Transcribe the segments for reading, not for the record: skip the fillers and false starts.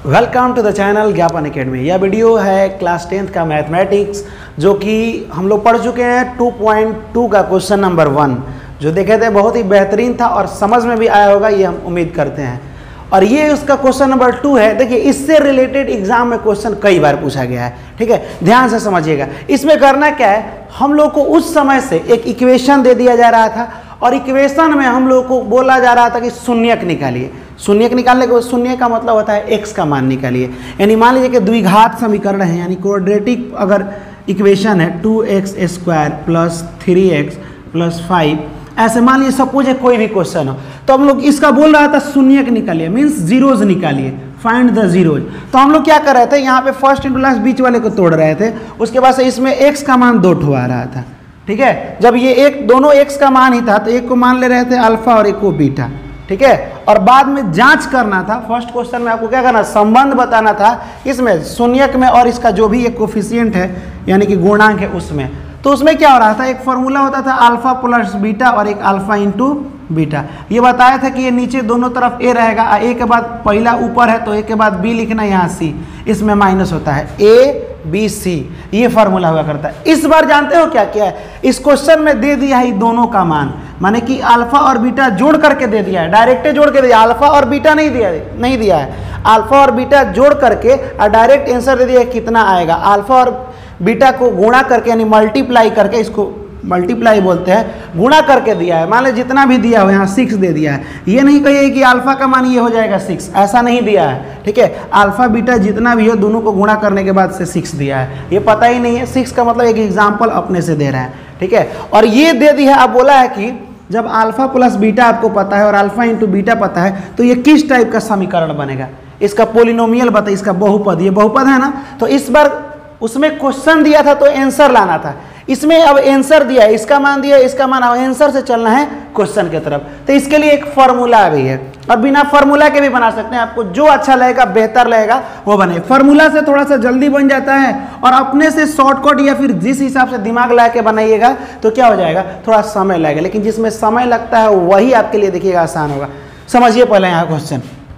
Welcome to the channel Gyapan academy. यह video है class 10th का मैथमेटिक्स जो कि हम लोग पढ़ चुके हैं 2.2 का क्वेश्चन नंबर 1 जो देखे थे, बहुत ही बेहतरीन था और समझ में भी आया होगा ये हम उम्मीद करते हैं। और ये उसका क्वेश्चन नंबर 2 है। देखिए, इससे रिलेटेड एग्जाम में क्वेश्चन कई बार पूछा गया है, ठीक है, ध्यान से समझिएगा। इसमें करना क्या है, हम लोग को उस समय से एक इक्वेशन दे दिया जा रहा था और इक्वेशन में हम लोग को बोला जा रहा था कि शून्यक निकालिए। शून्यक निकालने के शून्य का मतलब होता है x का मान निकालिए। यानी मान लीजिए कि द्विघात समीकरण है, यानी क्वाड्रेटिक अगर इक्वेशन है 2x² प्लस 3x प्लस 5, ऐसे मान लीजिए सपोज है कोई भी क्वेश्चन हो, तो हम लोग इसका बोल रहा था शून्यक निकालिए, मीन्स जीरोज निकालिए, फाइंड द जीरोज। तो हम लोग क्या कर रहे थे, यहाँ पे फर्स्ट इंटू लास्ट बीच वाले को तोड़ रहे थे, उसके बाद से इसमें x का मान 2 ठो आ रहा था, ठीक है। जब ये एक दोनों x का मान ही था तो एक को मान ले रहे थे अल्फा और एक को बीटा, ठीक है। और बाद में जांच करना था, फर्स्ट क्वेश्चन में आपको क्या करना, संबंध बताना था इसमें शून्यक में और इसका जो भी एक कोफिशिएंट है यानी कि गुणांक है उसमें। तो उसमें क्या हो रहा था, एक फॉर्मूला होता था अल्फा प्लस बीटा और एक अल्फा इंटू बीटा। ये बताया था कि ये नीचे दोनों तरफ ए रहेगा, ए के बाद पहला ऊपर है तो ए के बाद बी लिखना, यहाँ सी, इसमें माइनस होता है ए बी सी, ये फार्मूला हुआ करता है। इस बार जानते हो क्या क्या है, इस क्वेश्चन में दे दिया है दोनों का मान, माने कि अल्फा और बीटा जोड़ करके दे दिया है, डायरेक्ट जोड़ के दिया, अल्फा और बीटा नहीं दिया है, अल्फा और बीटा जोड़ करके और डायरेक्ट आंसर दे दिया है कितना आएगा। अल्फा और बीटा को गुणा करके यानी मल्टीप्लाई करके, इसको मल्टीप्लाई बोलते हैं, गुणा करके दिया है। मान लो जितना भी दिया हो, यहाँ 6 दे दिया है। ये नहीं कहिए कि अल्फा का मान ये हो जाएगा 6, ऐसा नहीं दिया है, ठीक है। अल्फा बीटा जितना भी हो दोनों को गुणा करने के बाद से 6 दिया है, ये पता ही नहीं है। 6 का मतलब एक एग्जाम्पल अपने से दे रहा है, ठीक है। और ये दे दिया है, अब बोला है कि जब अल्फा प्लस बीटा आपको पता है और अल्फा इंटू बीटा पता है तो ये किस टाइप का समीकरण बनेगा, इसका पोलिनोमियल बताइए, इसका बहुपद, ये बहुपद है ना। तो इस बार उसमें क्वेश्चन दिया था तो आंसर लाना था, इसमें अब आंसर दिया है, इसका मान दिया, इसका मान, अब आंसर से चलना है क्वेश्चन की तरफ। तो इसके लिए एक फार्मूला आ गई है, और बिना फार्मूला के भी बना सकते हैं, आपको जो अच्छा लगेगा बेहतर लगेगा वो बने। फार्मूला से थोड़ा सा जल्दी बन जाता है और अपने से शॉर्टकट या फिर जिस हिसाब से दिमाग लगा के बनाइएगा तो क्या हो जाएगा, थोड़ा समय लगेगा, लेकिन जिसमें समय लगता है वही आपके लिए देखिएगा आसान होगा। समझिए पहले यहाँ क्वेश्चन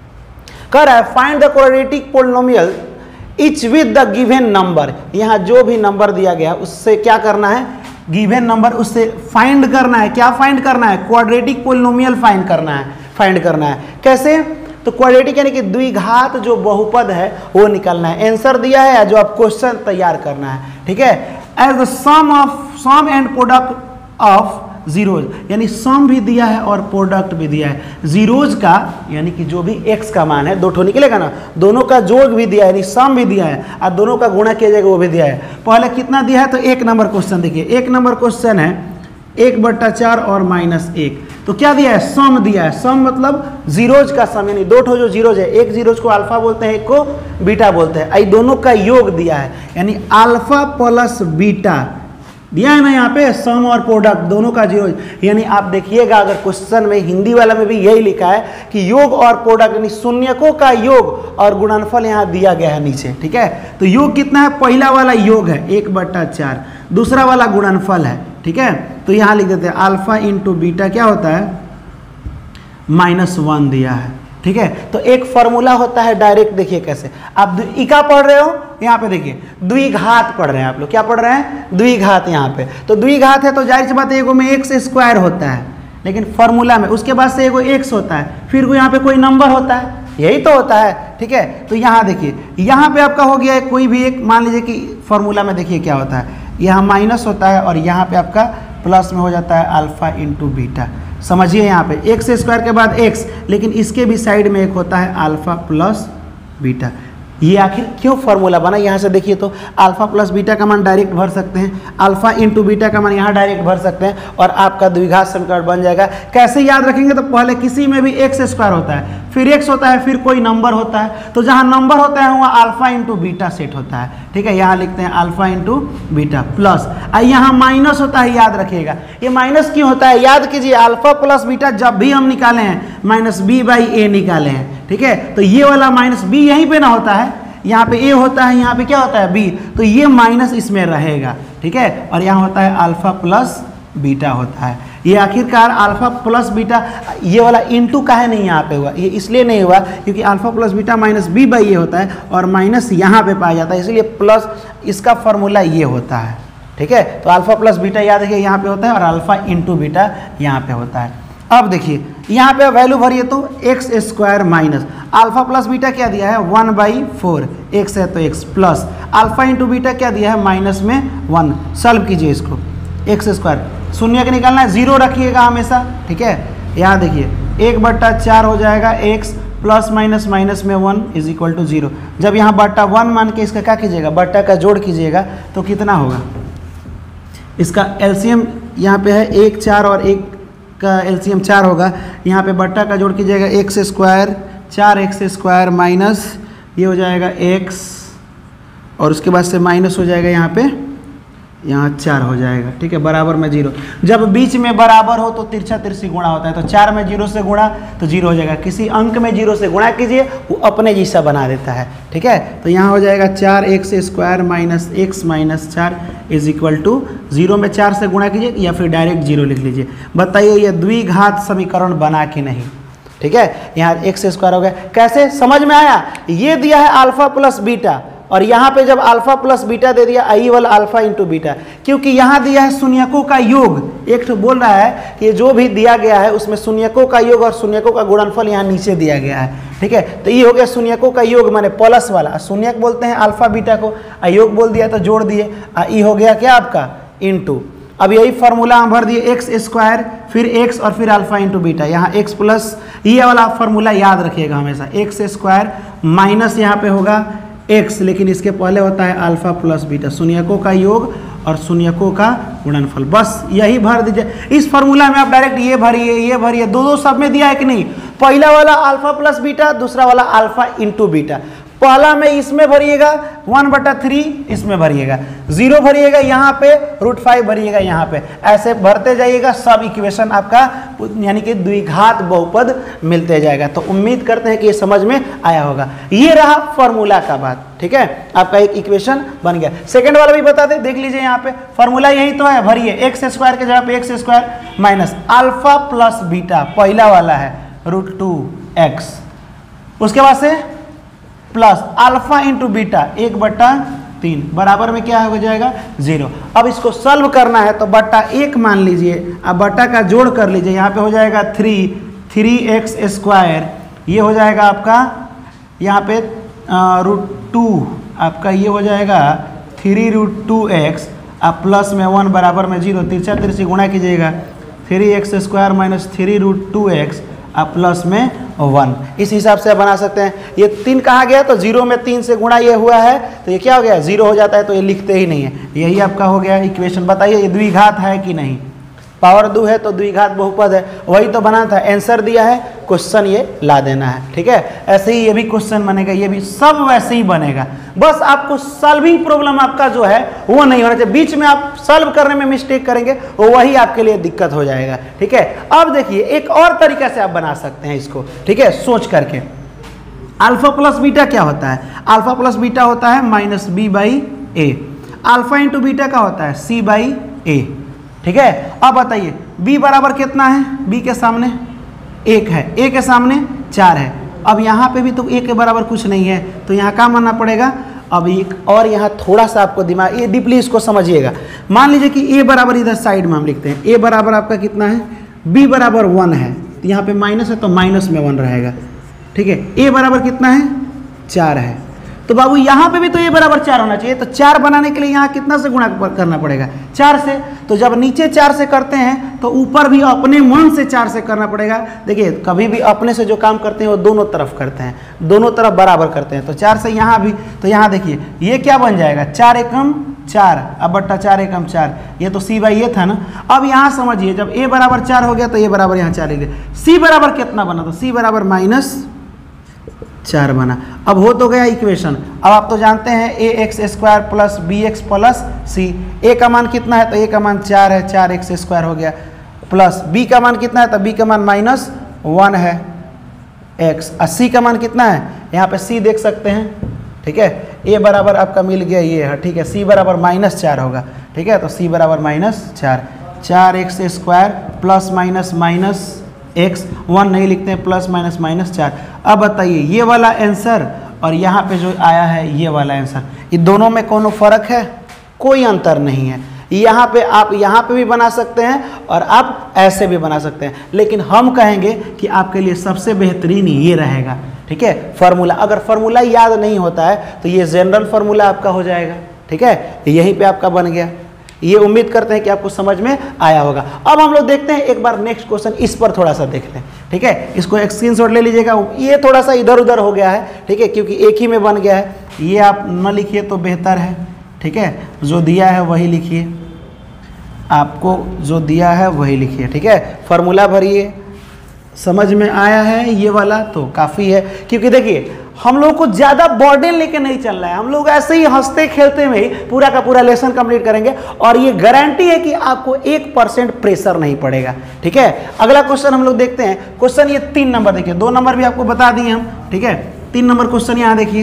कह रहा है find the quadratic polynomial each with the given number. यहाँ जो भी नंबर दिया गया उससे क्या करना है, गिवन नंबर उससे फाइंड करना है। क्या फाइंड करना है, क्वाड्रेटिक पोलिनोमियल फाइंड करना है। कैसे, तो क्वाड्रेटिक यानी कि द्विघात जो बहुपद है वो निकालना है। आंसर दिया है जो आप क्वेश्चन तैयार करना है, ठीक है। As the sum and product of zeros, यानी सम भी दिया है और प्रोडक्ट भी दिया है जीरोज का, यानी कि जो भी x का मान है, 2 ठो निकलेगा ना, दोनों का जोड़ भी दिया है, यानी सम भी दिया है और दोनों का गुणा किया जाएगा वो भी दिया है। पहले कितना दिया है, तो 1 नंबर क्वेश्चन देखिए, 1 नंबर क्वेश्चन है 1/4 और -1। तो क्या दिया है, सम दिया है। सम मतलब जीरोज का सम, यानी 2 ठो जो जीरोज है, एक जीरोज को अल्फा बोलते हैं, एक को बीटा बोलते हैं, आई दोनों का योग दिया है, यानी अल्फा प्लस बीटा दिया है ना यहाँ पे, सम और प्रोडक्ट दोनों का जीरो। यानी आप देखिएगा अगर क्वेश्चन में हिंदी वाला में भी यही लिखा है कि योग और प्रोडक्ट यानी शून्यकों का योग और गुणनफल यहाँ दिया गया है नीचे, ठीक है। तो योग कितना है, पहला वाला योग है 1/4, दूसरा वाला गुणनफल है, ठीक है। तो यहाँ लिख देते हैं अल्फा इंटू बीटा क्या होता है, -1 दिया है, ठीक है। तो एक फार्मूला होता है डायरेक्ट, देखिए कैसे आप इका पढ़ रहे हो, यहाँ पे देखिए द्विघात पढ़ रहे हैं आप लोग, क्या पढ़ रहे हैं, द्विघात। यहाँ पे तो द्विघात है तो जाहिर सी बात है एगो में x² होता है, लेकिन फार्मूला में उसके बाद से एगो x होता है, फिर यहाँ पे कोई नंबर होता है, यही तो होता है, ठीक है। तो यहाँ देखिए, यहाँ पे आपका हो गया है कोई भी एक, मान लीजिए कि फार्मूला में देखिए क्या होता है, यहाँ माइनस होता है और यहाँ पे आपका प्लस में हो जाता है अल्फा इंटू बीटा। समझिए यहाँ पे x² के बाद x, लेकिन इसके भी साइड में एक होता है अल्फा प्लस बीटा। ये आखिर क्यों फार्मूला बना, यहाँ से देखिए तो अल्फा प्लस बीटा का मान डायरेक्ट भर सकते हैं, अल्फा इंटू बीटा का मान यहाँ डायरेक्ट भर सकते हैं और आपका द्विघात समीकरण बन जाएगा। कैसे याद रखेंगे, तो पहले किसी में भी x² होता है, फिर x होता है, फिर कोई नंबर होता है, तो जहाँ नंबर होता है वहाँ अल्फा इंटू बीटा सेट होता है, ठीक है। यहाँ लिखते हैं अल्फा इंटू बीटा प्लस, यहाँ माइनस होता है, याद रखिएगा। ये माइनस क्यों होता है, याद कीजिए, अल्फा प्लस बीटा जब भी हम निकाले हैं -b/a निकाले हैं, ठीक है। तो ये वाला -b यहीं पे ना होता है, यहाँ पे a होता है, यहाँ पे क्या होता है b, तो ये माइनस इसमें रहेगा, ठीक है। और यहाँ होता है अल्फा प्लस बीटा होता है, ये आखिरकार अल्फा प्लस बीटा, ये वाला इनटू काहे नहीं यहाँ पे हुआ, ये इसलिए नहीं हुआ क्योंकि alpha plus beta minus b by ये होता है और माइनस यहाँ पे पाया जाता है, इसलिए प्लस इसका फॉर्मूला ये होता है। ठीक है, तो अल्फा प्लस बीटा याद रखिए यहाँ पे होता है और अल्फा इंटू बीटा यहाँ पे होता है। अब देखिए यहाँ पे वैल्यू भरिए तो x square minus alpha plus beta क्या दिया है 1/4, एक्स है तो x plus alpha into beta क्या दिया है माइनस में 1। सॉल्व कीजिए इसको, एक्स स्क्वायर शून्य के निकालना है, जीरो रखिएगा हमेशा। ठीक है, यहाँ देखिए 1/4 हो जाएगा एक्स प्लस माइनस माइनस में 1 इज इक्वल टू 0। जब यहाँ बट्टा 1 मान के इसका क्या कीजिएगा, बट्टा का जोड़ कीजिएगा तो कितना होगा, इसका एलसीएम यहाँ पे है 1 4 और 1 का एलसीएम 4 होगा। यहाँ पे बट्टा का जोड़ कीजिएगा x square 4x square minus ये हो जाएगा x और उसके बाद से माइनस हो जाएगा यहाँ 4 हो जाएगा। ठीक है, बराबर में 0। जब बीच में बराबर हो तो तिरछा तिरछी गुणा होता है, तो 4 में 0 से गुणा तो 0 हो जाएगा। किसी अंक में 0 से गुणा कीजिए वो अपने जैसा बना देता है। ठीक है, तो यहाँ हो जाएगा 4x square minus x minus 4 is equal to 0 में 4 से गुणा कीजिए या फिर डायरेक्ट 0 लिख लीजिए। बताइए ये द्विघात समीकरण बना कि नहीं। ठीक है, यहाँ x स्क्वायर हो गया, कैसे समझ में आया। ये दिया है अल्फा प्लस बीटा और यहाँ पे जब अल्फा प्लस बीटा दे दिया आई वाला अल्फा इंटू बीटा, क्योंकि यहाँ दिया है शून्यकों का योग। एक तो बोल रहा है कि जो भी दिया गया है उसमें शून्यकों का योग और शून्यकों का गुणनफल यहाँ नीचे दिया गया है। ठीक है, तो ये हो गया शून्यकों का योग माने प्लस वाला, शून्यक बोलते हैं अल्फा बीटा को, योग बोल दिया तो जोड़ दिए, ये हो गया क्या आपका इंटू। अब यही फार्मूला हम भर दिए एक्स स्क्वायर फिर एक्स और फिर अल्फा इंटू बीटा, यहाँ एक्स प्लस ये वाला फार्मूला याद रखिएगा हमेशा, एक्स स्क्वायर माइनस यहाँ पे होगा एक्स, लेकिन इसके पहले होता है अल्फा प्लस बीटा, शून्यकों का योग और शून्यकों का गुणनफल। बस यही भर दीजिए इस फार्मूला में। आप डायरेक्ट ये भरिए, दो सब में दिया है कि नहीं, पहला वाला अल्फा प्लस बीटा, दूसरा वाला अल्फा इंटू बीटा। पहला में इसमें भरिएगा 1/3, इसमें भरिएगा 0 भरिएगा, यहाँ पे √5 भरिएगा यहाँ पे, ऐसे भरते जाइएगा, सब इक्वेशन आपका यानी कि द्विघात बहुपद मिलते जाएगा। तो उम्मीद करते हैं कि ये समझ में आया होगा। ये रहा फॉर्मूला का बात। ठीक है, आपका एक इक्वेशन बन गया। सेकंड वाला भी बता दे, देख लीजिए यहाँ पे फॉर्मूला यही तो है, भरिए एक्स स्क्वायर के जगह पे x square minus alpha plus beta, पहला वाला है √2x, उसके बाद से प्लस अल्फा इंटू बीटा 1/3 बराबर में क्या हो जाएगा 0। अब इसको सॉल्व करना है तो बट्टा 1 मान लीजिए, अब बट्टा का जोड़ कर लीजिए, यहाँ पे हो जाएगा 3x स्क्वायर, ये हो जाएगा आपका यहाँ पे √2 आपका ये हो जाएगा 3√2x, अब प्लस में 1 बराबर में 0, तिरछा तिरछी गुणा कीजिएगा 3x स्क्वायर माइनस 3√2x अब प्लस में 1। इस हिसाब से आप बना सकते हैं। ये 3 कहा गया तो 0 में 3 से गुणा ये हुआ है तो ये क्या हो गया 0 हो जाता है, तो ये लिखते ही नहीं है। यही आपका हो गया इक्वेशन। बताइए ये द्विघात है कि नहीं, पावर 2 है तो द्विघात बहुपद है, वही तो बना था। आंसर दिया है, क्वेश्चन ये ला देना है। ठीक है, ऐसे ही ये भी क्वेश्चन बनेगा, ये भी सब वैसे ही बनेगा। बस आपको सॉल्विंग प्रॉब्लम आपका जो है वो नहीं होना चाहिए, बीच में आप सॉल्व करने में मिस्टेक करेंगे वो वही आपके लिए दिक्कत हो जाएगा। ठीक है, अब देखिए एक और तरीका से आप बना सकते हैं इसको। ठीक है, सोच करके अल्फा प्लस बीटा क्या होता है, अल्फा प्लस बीटा होता है -b/a, अल्फा इंटू बीटा का होता है c/a। ठीक है, अब बताइए b बराबर कितना है, b के सामने 1 है, a के सामने 4 है। अब यहाँ पे भी तो a के बराबर कुछ नहीं है, तो यहाँ क्या मानना पड़ेगा। अब एक और यहाँ थोड़ा सा आपको दिमाग, ये डीपली इसको समझिएगा। मान लीजिए कि a बराबर इधर साइड में हम लिखते हैं, a बराबर आपका कितना है, b बराबर 1 है, तो यहाँ पे माइनस है तो माइनस में 1 रहेगा। ठीक है, a बराबर कितना है 4 है, तो बाबू यहाँ पे भी तो a बराबर 4 होना चाहिए। तो 4 बनाने के लिए यहाँ कितना से गुणा करना पड़ेगा 4 से। तो जब नीचे 4 से करते हैं तो ऊपर भी अपने मन से 4 से करना पड़ेगा। देखिए कभी भी अपने से जो काम करते हैं वो दोनों तरफ करते हैं, दोनों तरफ बराबर करते हैं। तो 4 से यहाँ भी, तो यहाँ देखिए ये क्या बन जाएगा 4 एकम 4, अब बट्टा 4 एकम 4, ये तो c/a था ना। अब यहाँ समझिए जब a बराबर 4 हो गया तो a बराबर यहाँ 4 ले, c बराबर कितना बना, तो c बराबर -4 बना। अब हो तो गया इक्वेशन। अब आप तो जानते हैं ax square plus bx plus c, a का मान कितना है तो a का मान 4 है, 4x स्क्वायर हो गया, प्लस b का मान कितना है तो b का मान -1 है x, और c का मान कितना है यहाँ पे c देख सकते हैं। ठीक है, a बराबर आपका मिल गया ये है। ठीक है, c बराबर -4 होगा। ठीक है, तो c बराबर -4, 4x² plus minus minus x, 1 नहीं लिखते हैं, प्लस माइनस माइनस 4। अब बताइए ये वाला आंसर और यहाँ पे जो आया है ये वाला आंसर, इन दोनों में कोनो फर्क है? कोई अंतर नहीं है। यहाँ पे आप यहाँ पे भी बना सकते हैं और आप ऐसे भी बना सकते हैं, लेकिन हम कहेंगे कि आपके लिए सबसे बेहतरीन ये रहेगा। ठीक है, फार्मूला, अगर फार्मूला याद नहीं होता है तो ये जनरल फार्मूला आपका हो जाएगा। ठीक है, यहीं पे आपका बन गया। ये उम्मीद करते हैं कि आपको समझ में आया होगा। अब हम लोग देखते हैं एक बार नेक्स्ट क्वेश्चन, इस पर थोड़ा सा देख लें। ठीक है, इसको एक स्क्रीनशॉट ले लीजिएगा। ये थोड़ा सा इधर उधर हो गया है, ठीक है, क्योंकि एक ही में बन गया है। ये आप न लिखिए तो बेहतर है। ठीक है, जो दिया है वही लिखिए, आपको जो दिया है वही लिखिए। ठीक है, फार्मूला भरिए। समझ में आया है ये वाला तो काफ़ी है, क्योंकि देखिए हम लोग को ज़्यादा बर्डन लेके नहीं चल रहा है। हम लोग ऐसे ही हंसते खेलते में ही पूरा का पूरा लेसन कंप्लीट करेंगे और ये गारंटी है कि आपको 1% प्रेशर नहीं पड़ेगा। ठीक है, अगला क्वेश्चन हम लोग देखते हैं। क्वेश्चन ये 3 नंबर देखिए, 2 नंबर भी आपको बता दिए हम। ठीक है, 3 नंबर क्वेश्चन यहाँ देखिए।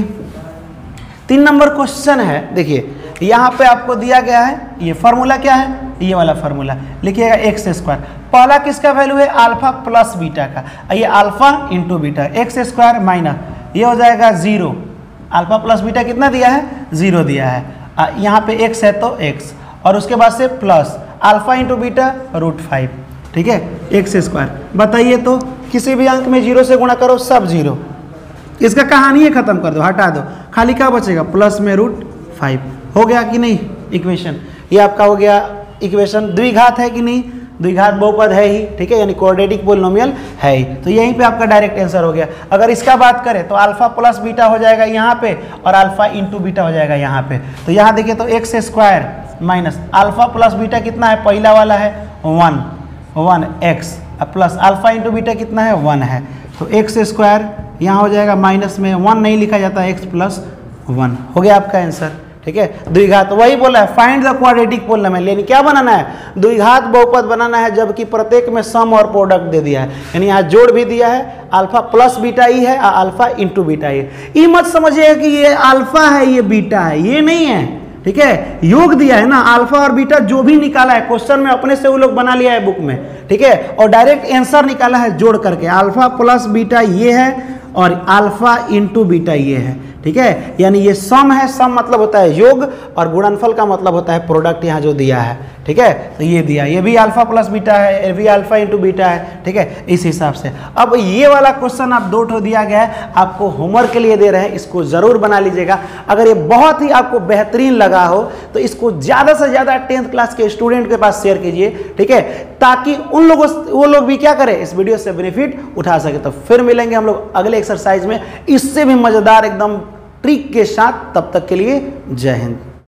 3 नंबर क्वेश्चन है, देखिए यहाँ पे आपको दिया गया है ये फार्मूला क्या है, ये वाला फार्मूला लिखिएगा x²। पहला किसका वैल्यू है? अल्फा प्लस बीटा का। ये alpha into beta, x² minus ये हो जाएगा 0। अल्फा प्लस बीटा कितना दिया है? 0 दिया है। यहाँ पे x है तो x, और उसके बाद से प्लस अल्फा इंटू बीटा √5। ठीक है, x²। बताइए तो किसी भी अंक में 0 से गुणा करो, सब 0। इसका कहानी है, खत्म कर दो, हटा दो, खाली क्या बचेगा? प्लस में √5। हो गया कि नहीं इक्वेशन? ये आपका हो गया इक्वेशन। द्विघात है कि नहीं? द्विघात बहुपद है ही। ठीक है, यानी क्वाड्रेटिक पोलिनोमियल है ही, तो यहीं पे आपका डायरेक्ट आंसर हो गया। अगर इसका बात करें तो अल्फा प्लस बीटा हो जाएगा यहाँ पे और अल्फा इंटू बीटा हो जाएगा यहाँ पे। तो यहाँ देखिए तो x² minus alpha plus beta कितना है? पहला वाला है 1x plus alpha into beta कितना है? 1 है। तो x² यहाँ हो जाएगा माइनस में 1 नहीं लिखा जाता, x + 1 हो गया आपका आंसर। ठीक है, द्विघात वही बोला है, फाइंड द क्वाड्रेटिक पोलिनोमियल, यानी क्या बनाना है? द्विघात बहुपद बनाना है, जबकि प्रत्येक में सम और प्रोडक्ट दे दिया है। यानी यहाँ जोड़ भी दिया है, अल्फा प्लस बीटा ई है और अल्फा इंटू बीटा ई। ये मत समझिए कि ये अल्फा है ये बीटा है, ये नहीं है। ठीक है, योग दिया है ना, अल्फा और बीटा जो भी निकाला है क्वेश्चन में अपने से वो लोग बना लिया है बुक में। ठीक है, और डायरेक्ट आंसर निकाला है जोड़ करके, अल्फा प्लस बीटा ये है और अल्फा इंटू बीटा ये है। ठीक है, यानी ये सम है, सम मतलब होता है योग और गुणनफल का मतलब होता है प्रोडक्ट, यहाँ जो दिया है। ठीक है, तो ये दिया, ये भी अल्फा प्लस बीटा है, ये भी अल्फा इंटू बीटा है। ठीक है, इस हिसाब से अब ये वाला क्वेश्चन आप 2 ठो दिया गया है, आपको होमवर्क के लिए दे रहे हैं, इसको जरूर बना लीजिएगा। अगर ये बहुत ही आपको बेहतरीन लगा हो तो इसको ज़्यादा से ज़्यादा 10th क्लास के स्टूडेंट के पास शेयर कीजिए। ठीक है, ताकि उन लोगों वो लोग भी क्या करें, इस वीडियो से बेनिफिट उठा सके। तो फिर मिलेंगे हम लोग अगले एक्सरसाइज में इससे भी मज़ेदार एकदम ट्रिक के साथ। तब तक के लिए जय हिंद।